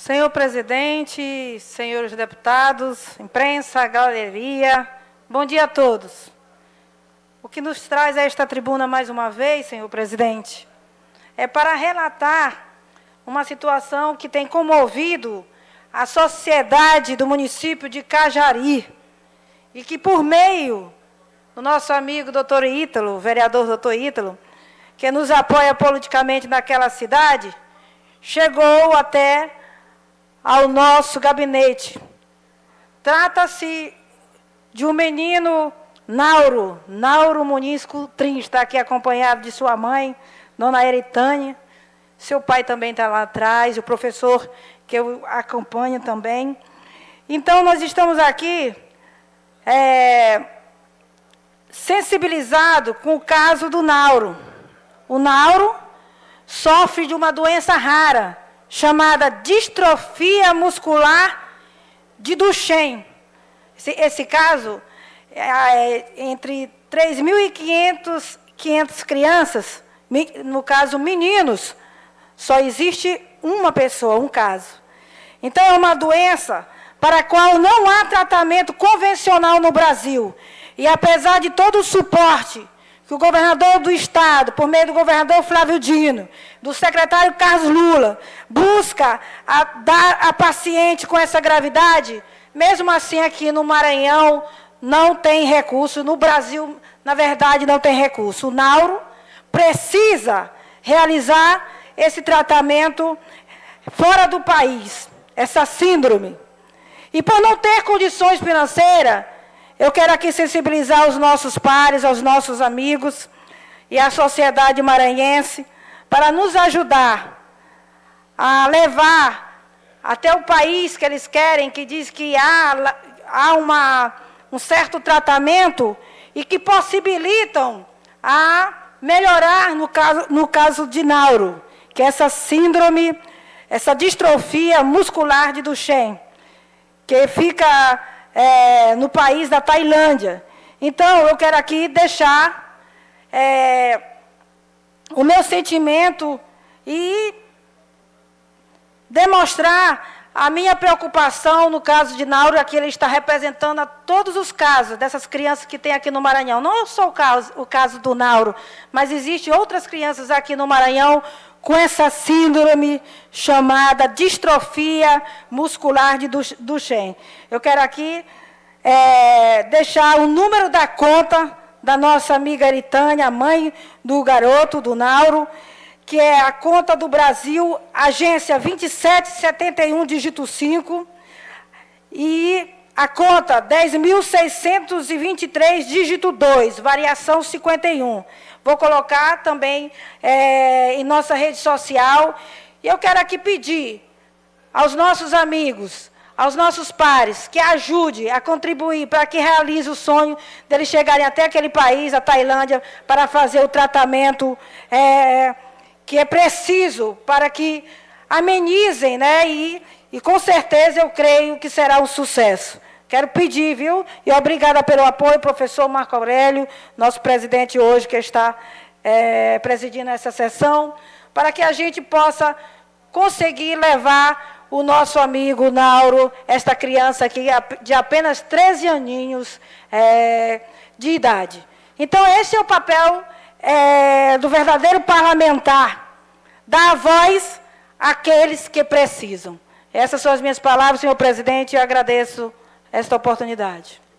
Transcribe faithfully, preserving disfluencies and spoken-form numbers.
Senhor presidente, senhores deputados, imprensa, galeria, bom dia a todos. O que nos traz a esta tribuna mais uma vez, senhor presidente, é para relatar uma situação que tem comovido a sociedade do município de Cajari e que, por meio do nosso amigo doutor Ítalo, vereador doutor Ítalo, que nos apoia politicamente naquela cidade, chegou até ao nosso gabinete. Trata-se de um menino, Nauro, Nauro Muniz Coutrin, está aqui acompanhado de sua mãe, dona Eritânia, seu pai também está lá atrás, o professor que eu acompanho também. Então, nós estamos aqui é, sensibilizados com o caso do Nauro. O Nauro sofre de uma doença rara, chamada distrofia muscular de Duchenne. Esse, esse caso, é, entre três mil e quinhentas crianças, no caso meninos, só existe uma pessoa, um caso. Então, é uma doença para a qual não há tratamento convencional no Brasil. E apesar de todo o suporte que o governador do Estado, por meio do governador Flávio Dino, do secretário Carlos Lula, busca a dar a paciente com essa gravidade, mesmo assim aqui no Maranhão não tem recurso, no Brasil, na verdade, não tem recurso. O Nauro precisa realizar esse tratamento fora do país, essa síndrome. E por não ter condições financeiras, eu quero aqui sensibilizar os nossos pares, aos nossos amigos e a sociedade maranhense para nos ajudar a levar até o país que eles querem, que diz que há, há uma, um certo tratamento e que possibilitam a melhorar, no caso, no caso de Nauro, que é essa síndrome, essa distrofia muscular de Duchenne, que fica É, no país da Tailândia. Então, eu quero aqui deixar é, o meu sentimento e demonstrar a minha preocupação no caso de Nauro, que ele está representando a todos os casos dessas crianças que tem aqui no Maranhão. Não é só o caso, o caso do Nauro, mas existem outras crianças aqui no Maranhão com essa síndrome chamada distrofia muscular de Duchenne. Eu quero aqui é, deixar o número da conta da nossa amiga Eritânia, a mãe do garoto, do Nauro, que é a conta do Brasil, agência vinte e sete setenta e um, dígito cinco, e a conta dez mil seiscentos e vinte e três, dígito dois, variação cinquenta e um. Vou colocar também é, em nossa rede social. E eu quero aqui pedir aos nossos amigos, aos nossos pares, que ajude a contribuir para que realize o sonho deles chegarem até aquele país, a Tailândia, para fazer o tratamento é, que é preciso para que amenizem, né? E, e com certeza eu creio que será um sucesso. Quero pedir, viu? E obrigada pelo apoio, professor Marco Aurélio, nosso presidente hoje, que está é, presidindo essa sessão, para que a gente possa conseguir levar o nosso amigo Nauro, esta criança aqui, de apenas treze aninhos é, de idade. Então, esse é o papel é, do verdadeiro parlamentar, dar voz àqueles que precisam. Essas são as minhas palavras, senhor presidente, e eu agradeço esta oportunidade.